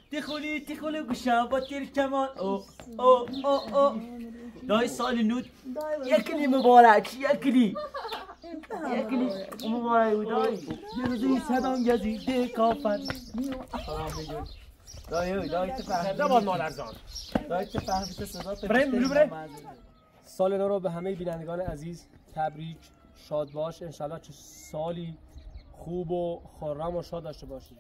تخولی گوشم با تیر کمان او دای سال نود یکلی مبارک یکلی مبارک دای یه روزی صدام گزیده کافن دای تفهم نباد مالرزان دای تفهم صدا بریم سال نو رو به همه بینندگان عزیز تبریک شاد باش انشالله چه سالی خوب و خرم و شاد داشته باشید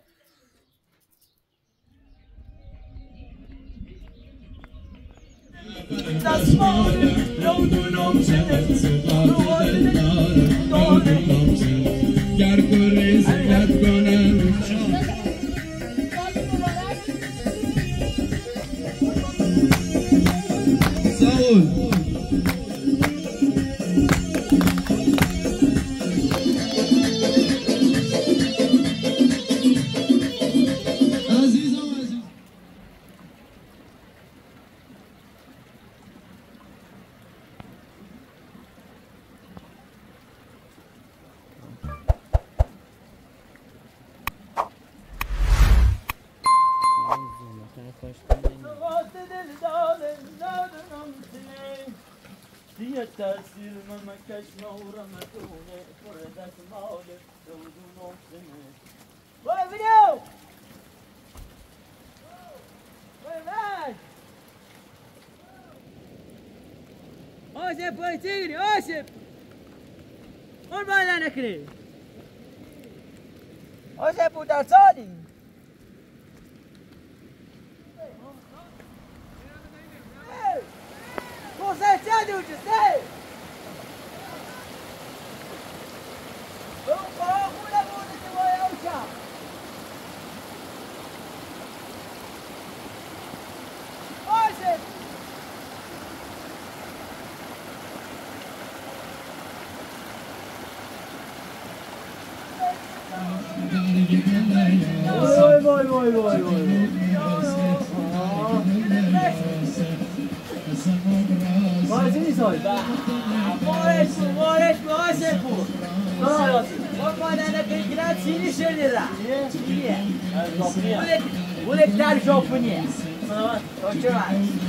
تأثیر من کشم و رمتونه فردت مال دودون سنه وای ویدیو وای وای آسف وای تیگری آسف اون بالا نکری آسف بود در سالی Você já deu de ser? Vamos para a rua da bunda de Goiás já. Hoje. Vai. Vazini soy. Moreš, Josefu. O padana kırıklar seni şöyle. Bulek dar Japonya. Oçuma.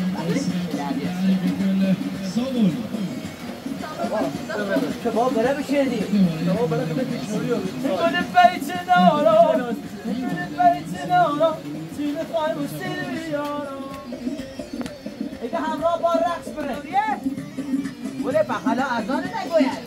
Şabab böyle bir şey değil. Şabab böyle bir şey oluyor. Gönül beytine ara. Gönül beytine ara. Seni kaymış seni yara. اگه همراه با رقص بره ولی بخلا اذان نگوید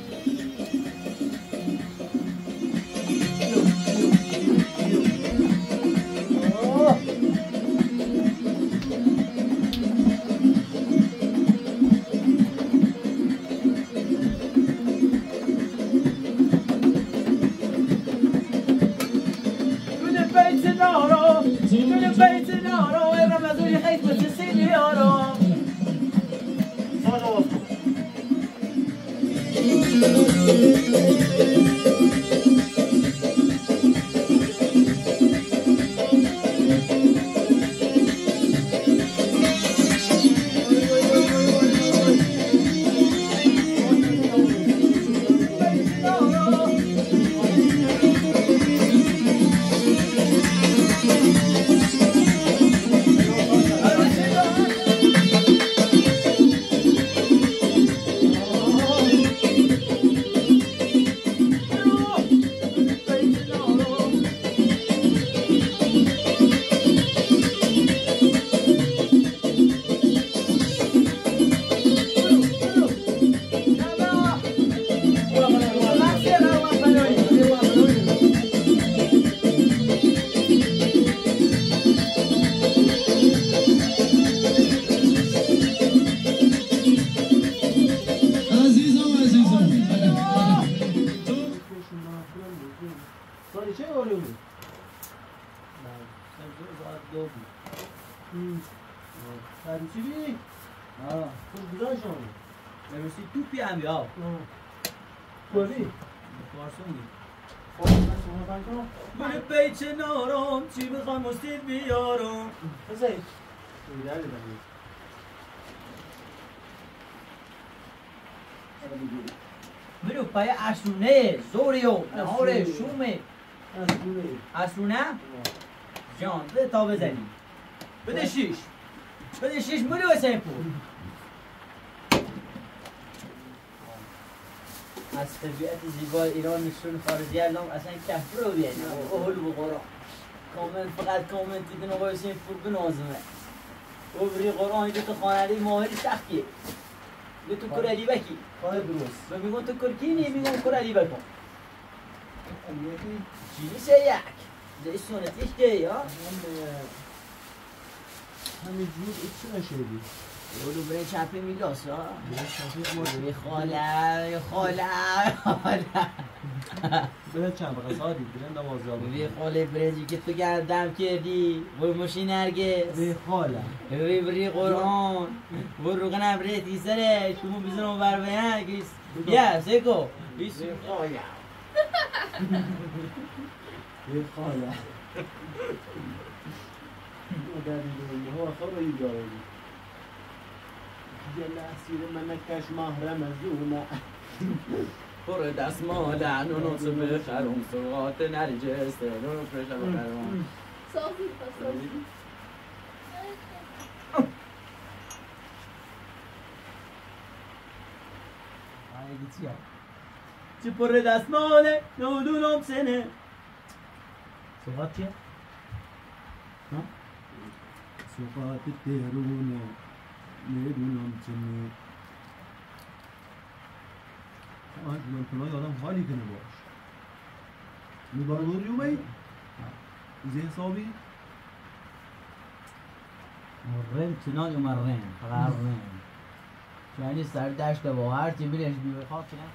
من بیت نارم چی بخوام مستید بیارم بزید منو پای اسونه زوریو نهار شومه اسونه جان بده تا بزنی بده 6 بده 6 مولی حسین پور از طبیعت زیبای ایران نشون خارجی الان اصلا کف رو بیانی اهل و قرآن کامنت فقط کامنت دیدن آقای حسین پور بنازمه و بری قرآن دو تا خانده ماهری سختیه دو تو کر علی بکی کار درست و میگن تو کرکینی میگن کر علی بکن چیزی سیک زی سنتیش که یا همین جور چی نشدی؟ اولو برای چپه میلاس ها برای خاله برای چند بقیه سادی برای 12 بی خاله برزی که تو گردم کردی بر ماشین نرگس به خاله بری قرآن بر روغن برتی سرش کمو بزنم بر بیان یا سیکو بیس خاله به خاله مادری رو ها خواهی داری یه لحظی من نکش محرم از اونه پر دست مادن و نصف بخرم سرعات نرجس رو فرش بخرم صافی صافی چی پر دست ماله نودونم سنه صحبت چیه؟ صحبت درونه میدونم چنه من کنای آدم حالی کنه باش میباروری اومید؟ زی حسابی؟ مرن تنان مرن غرن یعنی سر دشت با هر چی بیرش بیوی خواب کنه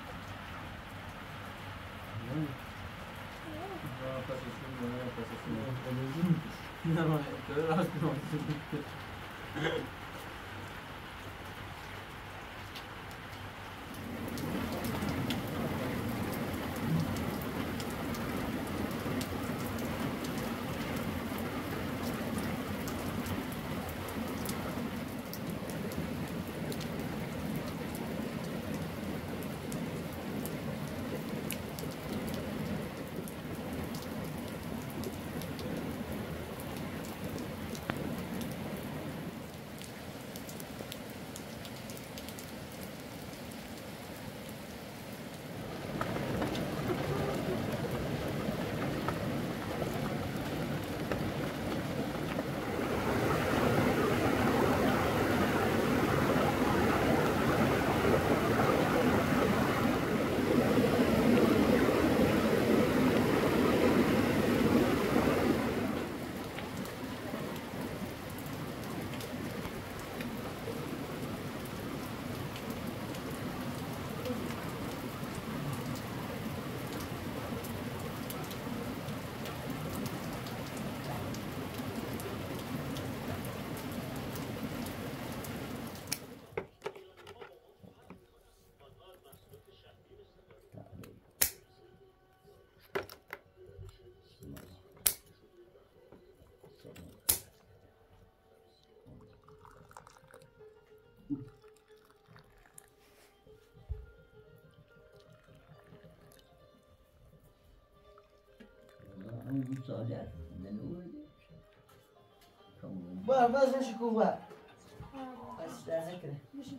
بس نشكو بقى بس ده ذكر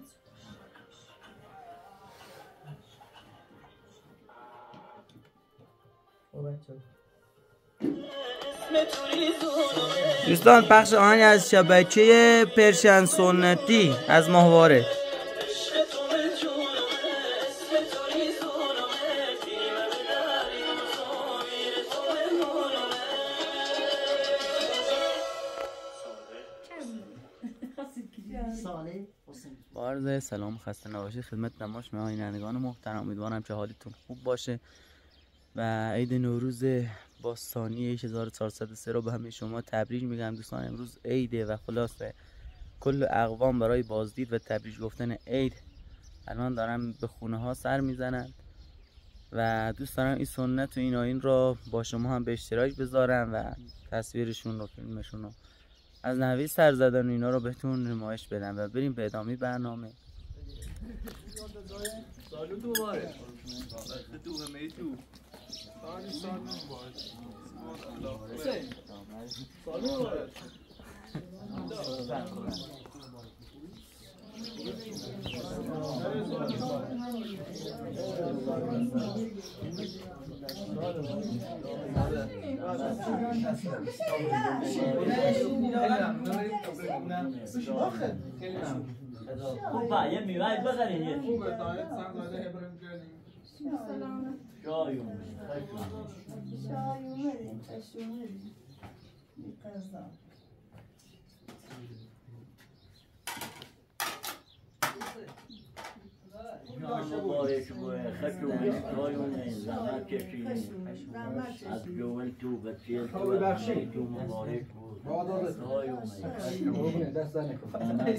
دوستان پخش آهنگ از شبکه پرشن سنتی از ماهواره با عرض سلام خسته نباشید خدمت نماش میهمانان محترم، امیدوارم که حالتون خوب باشه و عید نوروز باستانی 1403 رو به همه شما تبریک میگم. دوستان امروز عیده و خلاصه کل اقوام برای بازدید و تبریک گفتن عید الان دارن به خونه ها سر میزنن و دوست دارم این سنت و این آیین رو با شما هم به اشتراک بذارم و تصویرشون رو فیلمشون رو از نحوه سر زدن و اینا رو بهتون نمایش بدم و بریم به ادامه برنامه. سالو مبارک. تو همه تو. سال مبارک. خوبه یه میوه بخرین یه مبارک باشه خدمت شایون زحمت کشیدین از جوان تو بسیار تو مبارک بود شایون دست نکن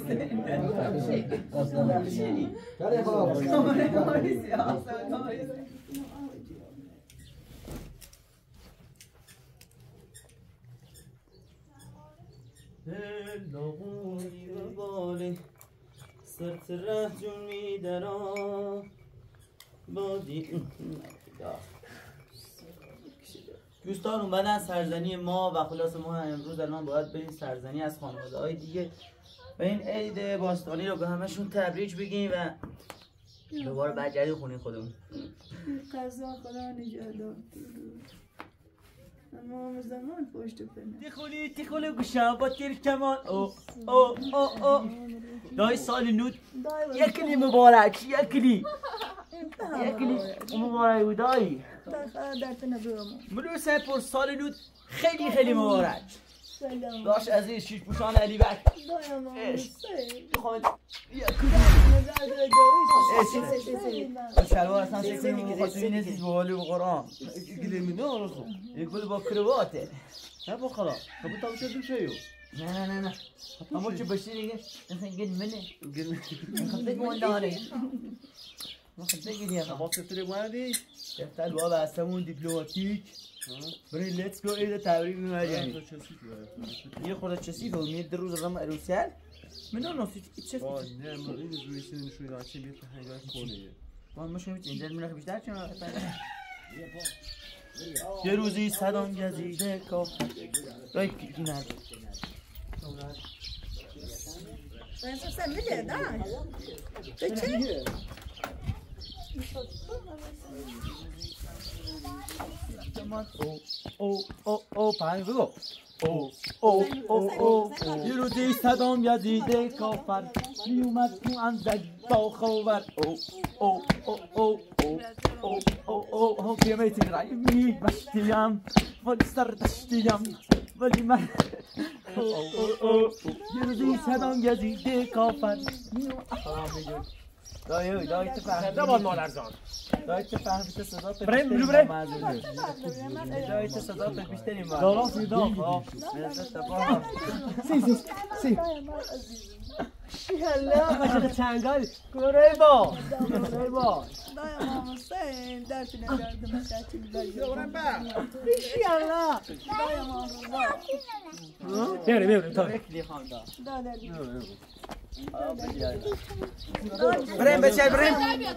لغونی و باله سرت ره جون میدرا بادی دوستان اومدن سرزنی ما و خلاص ما امروز الان باید بریم سرزنی از خانواده های دیگه و این عید باستانی رو به همشون تبریک بگیم و دوباره برگردیم خونه خودمون. قضا خدا نجات تمام زمان پشت پنه تخولی گوشم با تیر کمان او دای سال نود یکلی مبارک یکلی مبارک بود دایی در پنه برام ملوسه پر سال نود خیلی خیلی مبارک سلام داش عزیز شیش پوشان علی بک دایم خواهد نظر شلوار اصلا شکلی مخاطبی نیستیش به حالی و قرآن یک گل با کرواته نه با خلا خب تا بشه دو شیو نه اما چه بشی دیگه مثلا گل منه خب دیگه من داره خب دیگه دیگه خب ستاره بودی دفتر بابا هستمون دیپلماتیک برای لیتس گو عید تبریک می‌گیم یه خورده چسیف و میاد روز رم عروسیل من ناسیت چه وای نه ما این رویسی نشوی داشتی بیت هنگام کنه ما مشون اینجا میرخ بیشتر چون یه روزی صدام گزیده کافر رای کی نه sen میده نه چه او پنج بگو یه روزی صدام یزیده کافر می اومد تو انزج با خاور او پیمیتی رای می بشتیم ولی سر دشتیم ولی من یه روزی صدام یزیده کافر دایی تفهم دبان مادرزان دایی تفهم بیشتر صدا تو بریم بلو بریم دایی تو صدا تو بیشتری ما دارا سیدا سی شیلا قشنگ چنگال گوره با دایم حسین در پنه کردم مشاکل داریم شیلا دایم بریم تا بکلی خانده بریم بچه بریم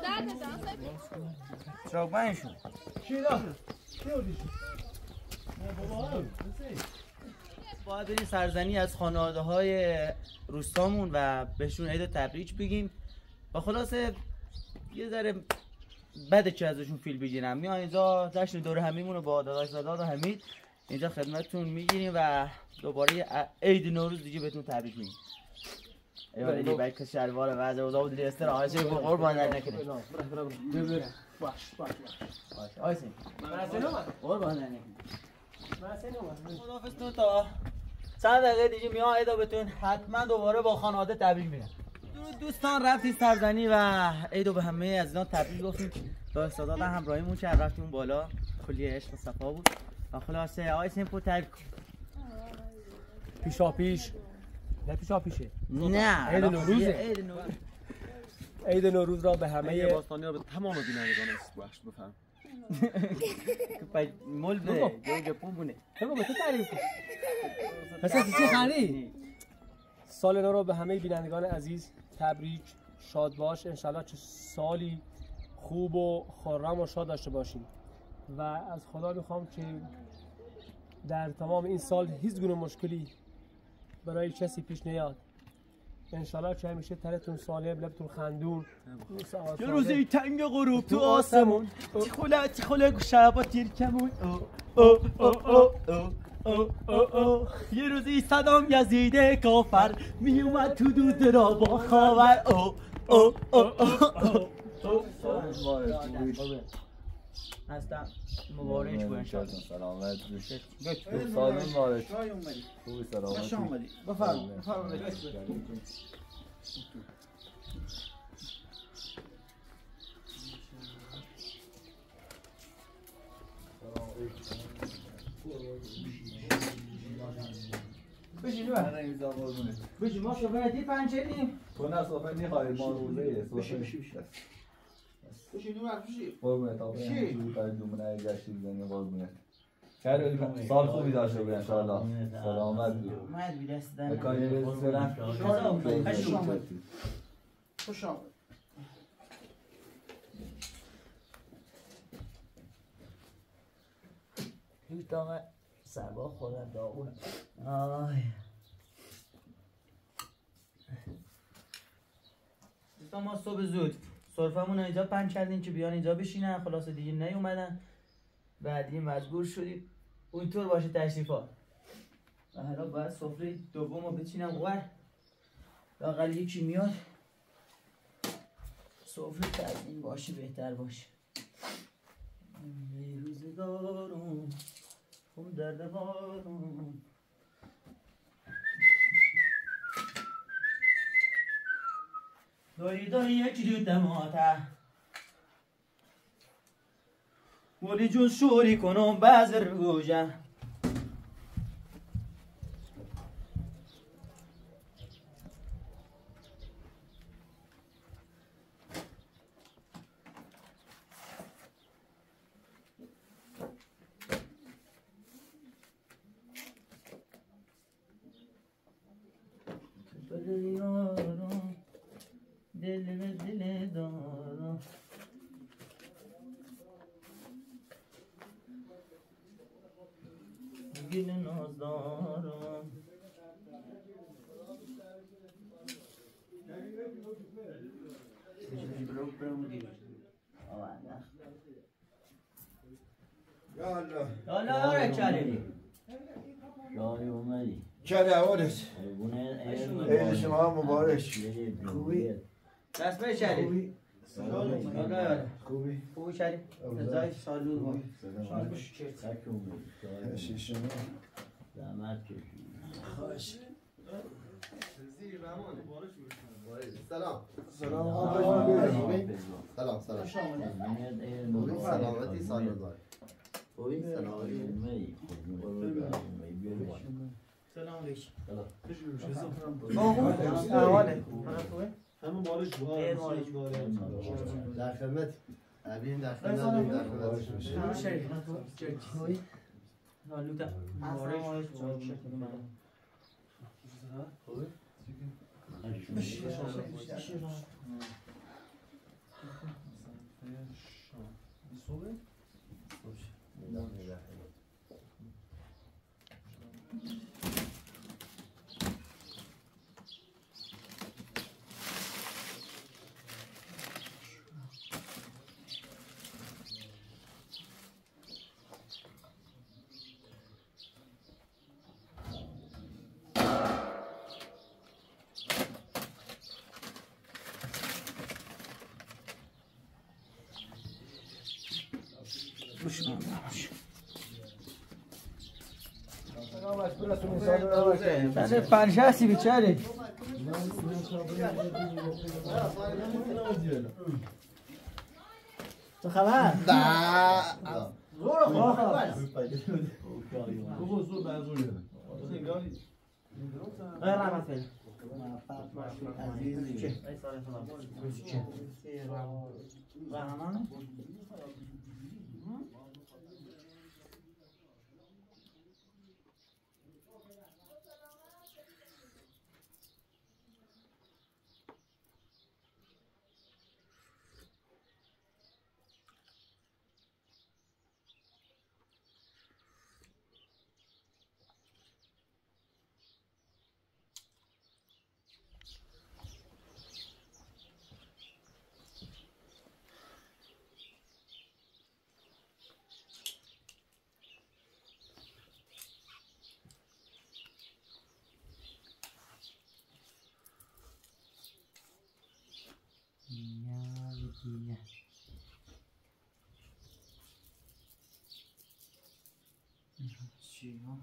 چراغ بینشون شیلا باید بریم سرزنی از خانواده های روستامون و بهشون عید تبریک بگیم و خلاصه یه ذره بده که ازشون فیل بگیرم میان اینجا جشن دور همیمون رو با داداش زادا و حمید اینجا خدمتتون میگیریم و دوباره عید نوروز دیگه بهتون تبریک میگیم ایوه دیگه باید که شلوار وضع اوضاع بود دیگه استراحت با قربان در نکنه باش آیسین قربان در نکنه خداحافظتون تا چند دقیقه دیگه میان عیدا بهتون حتما دوباره با خانواده تبریک میگم دوستان رفتیم سرزنی و عیدو به همه از اینا تبریک گفتیم با سادات همراهیمون کرد رفتیم بالا کلی عشق و صفا بود و خلاصه آیسین پو تبریک پیشا پیش نه پیشا پیشه نه عید نوروزه عید عید نوروز را به عید همه باستانی را به تمام بینندگان بخش بفهم مول به جوجه پون بونه بگو به تو تعریف کن پس چی خری سال نو رو به همه بینندگان عزیز تبریک شاد باش انشالله چه سالی خوب و خرم و شاد داشته باشیم و از خدا میخوام که در تمام این سال هیچ گونه مشکلی برای کسی پیش نیاد. انشالله که همیشه ترتون سالم، لبتون خندون. یه روزی تنگ غروب تو آسمون، تیخوله شبا تیر کمون. یه روزی صدام یزید کافر می اومد تو دود را با خاور. هستم مبارک با انشالله. سلامت باشید. سالم وارد. خوبی سلامت. خوش آمدید. بفرمایید. بشین بشین ما صحبتی پنجریم. تو نه صحبت نیخوایی ما روزه بشین بشین قربونت آقا برای دومنه گشتی بزنی قربونت سال خوبی داشته بودی انشاءالله سلامت بید اومد بی دست در بکنی بزرم خوش آمد هیچ دامه سربا خودم داغونه. دوستان ما صبح زود صرفمون اینجا پنج کردیم که بیان اینجا بشینن، خلاصه دیگه نیومدن، بعدی مجبور شدیم اونطور باشه تشریفات و حالا باید سفره دوم رو بچینم ور لااقل یکی میاد سفره تزیین باشه بهتر باشه. ای روزگارون خون درد بارون داری یکی دو دماته ولی جز شوری کنم بعض روژه دل به دل دارم گل ناز دارم یالا کلی شاهی اومدی چه اولش عید شما هم مبارک. خوبی؟ دست به شریف خوبی؟ خوبی شریف ازای سالون ما شما زحمت کشید خواهش سلام سلام سلام سلامتی سالمدار خوبی؟ سلامتی سلام علیکم همه مالش در خدمت ابین در خدمت در خدمت شریف لوتا مبارک بله پنجهستی بیچاره تو خبر؟ زور رحمت فیل رحمان چی ها؟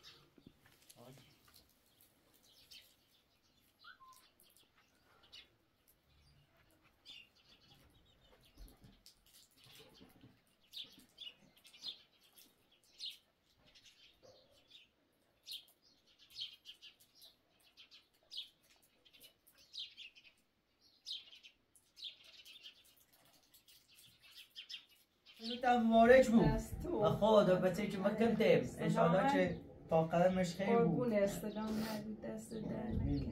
مبارک بود خدا بچه که ما کمتیم انشاءالله که تا قدمش خیلی بود قربون استقام ندید دست در نکنه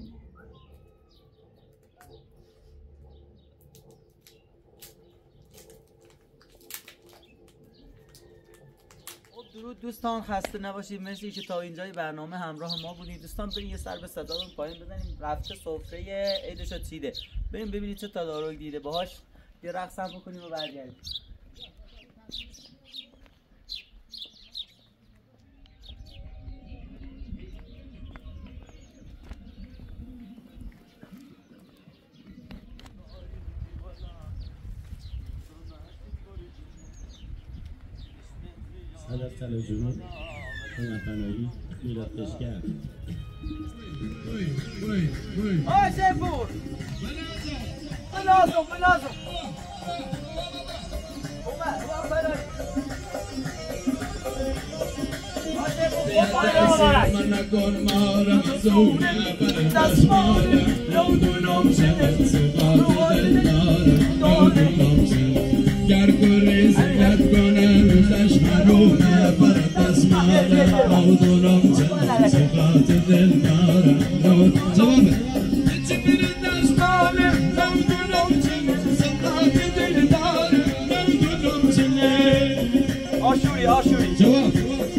درود دوستان، خسته نباشید. مرسی که تا اینجای برنامه همراه ما بودید. دوستان بریم یه سر به صدامون پایین بزنیم. رفته سفره عیدشو چیده، بریم ببینید چه تدارک دیده، باهاش یه رقص هم بکنیم و برگردیم. هدف طلای جنوب هموطنایی میلاد کشگر آی سیفور بلازم من نکن مارم زونه بر دستمالم نودونم شده سقاط دلدارم نودونم شده گر گریز لد کنه روزش حرومه بر دستمالم نودونم شده سقاط دلدارم جوابه چی بر دستمالم نودونم شده سقاط دلدارم نودونم شده آشوری جواب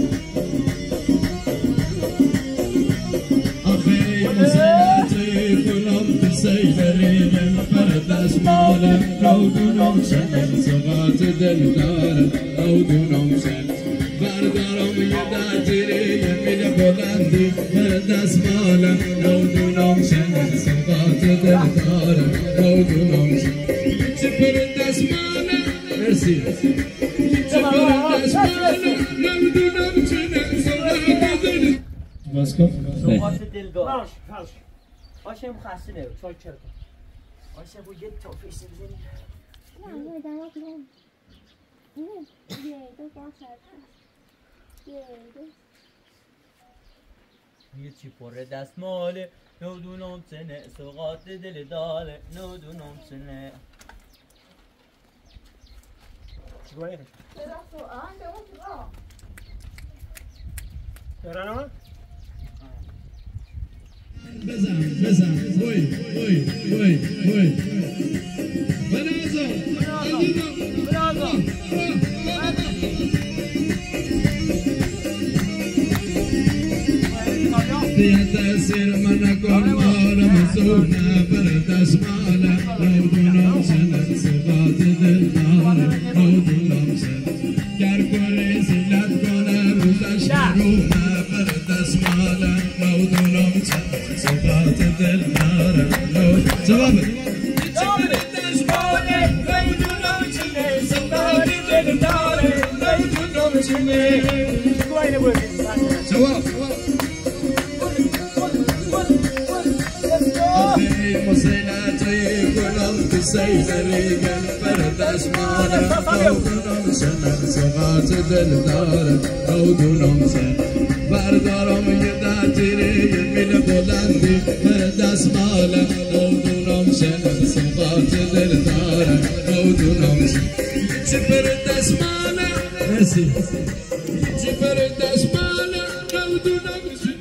سيدرين فرد اسمالم نودونم سن سقاط دلدارم نودونم سن بردارم یداتری یمین بلندی فرد اسمالم نودونم سن سقاط دلدارم نودونم سن چه فرد اسمالم مرسی چه فرد اسمالم نودونم سن سقاط دلدارم سقاط دلدارم آشه مخصص نه چای چرا آشه بود یه توفیق بزنی نه دارم نه دو باشه یه چی پره دستماله نودونم سنه سقاط دل داله نودونم سنه چیکار کنی؟ برام بزن وای بنازا تأثیر من کن مارم زونه بر دستمالم نودونم سن سقاط دلدارم نودونم سن گر گره زلت کنه روزش حرومه بر دستمالم نودونم سن سقاط دلدارم جوابه دستماله نودونم سن سقاط دلدارم نودونم سن جواب مسيلاتي كلهم تسيري فرد اسمالم نودونم سن سقاط دلدارم نودونم سن بردارم یداتری یمین بلندی فرد اسمالم نودونم سن سقاط دلدارم نودونم سن چه فرد اسمالم مرسی چه فرد اسمالم نودونم سن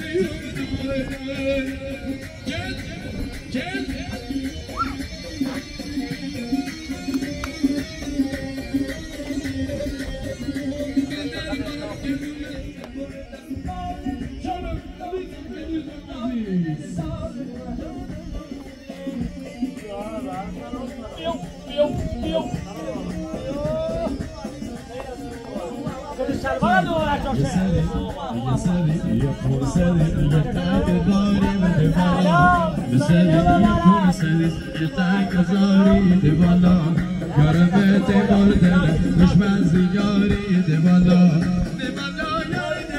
دشمن زیاری دوالا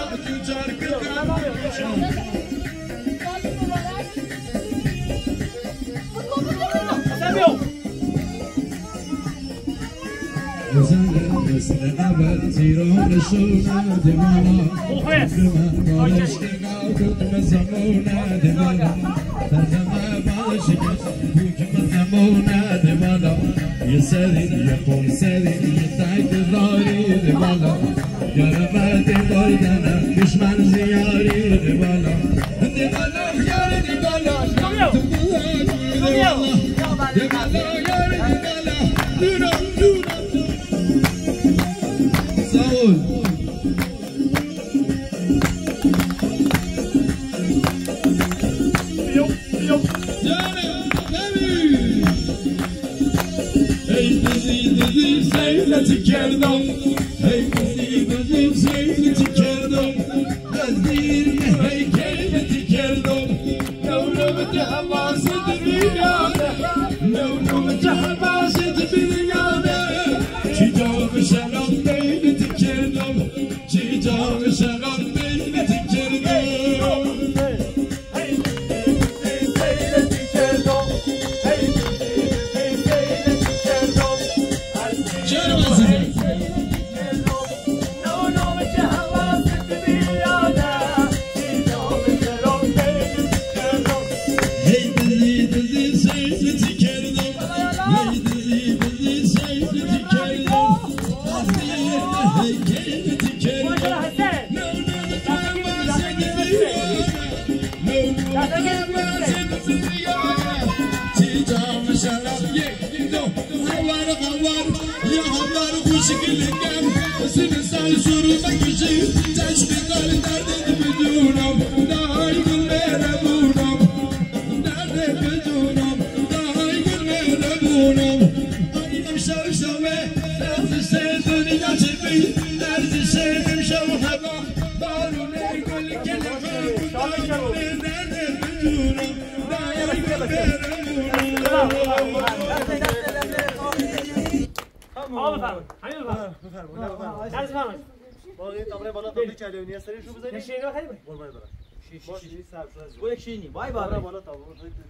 وای بالا بالا تا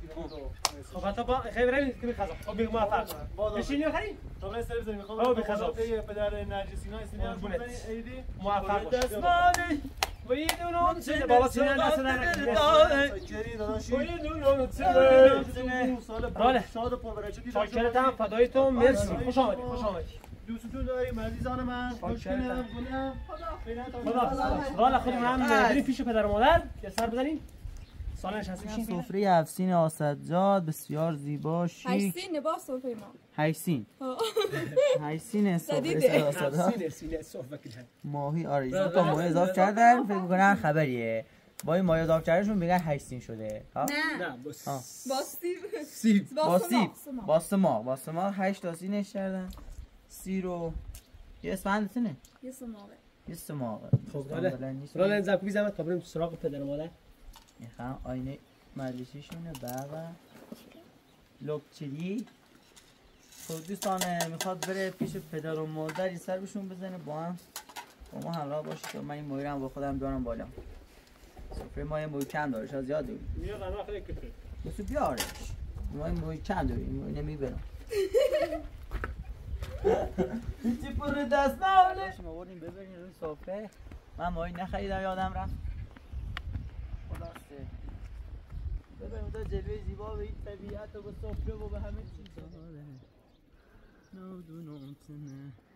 خب حتی با خیلی بریم که بخزم خب بگو موفق بشینی بخریم تا برای سر بزنیم او بخزم پدر نرجسینا استینا ایدی موفق باش ویدونم چه بابا سینه دست در جری داداشی ویدونم چه سال شاد و پربرکتی شاکرتم فدایتون مرسی خوش آمدید خوش آمدید دوستتون داریم عزیزان من خوشگلم خدا والا خودمون هم بریم پیش پدر و مادر یه سر بزنیم سال نشستیم سفره افسین آسدجاد بسیار زیبا شیک هشتین لباس سفره ما هشتین هشتین سفره آسدجاد ماهی آره دو تا ماهی اضافه کردن فکر می‌کنن خبریه با این ماهی اضافه کردنشون میگن هشتین شده نه باسما 8 تا سینش کردن سی رو یه اسفند تونه یه سماقه خب رالا این زبکی بیزمت تا بریم سراغ پدر و مادر میخوام آینه مجلسیشونه بابا لوکچری خب دوستانه میخواد بره پیش پدر و مادر یه سر بهشون بزنه با ما همراه باشید تا من این ماهی رو هم با خودم بیارم بالا سفره ما یه ماهی کم داره شاید زیاد داریم میاد انا خیلی کفر بسو بیارش ما این ماهی کم داریم ماهی نمیبرم چی پر دست ناله شما بردیم ببرین روی سفره من ماهی نخریدم یادم رفت خلاصه ببین اونجا جلوه زیبا به این طبیعت و به سفره و به همه چیز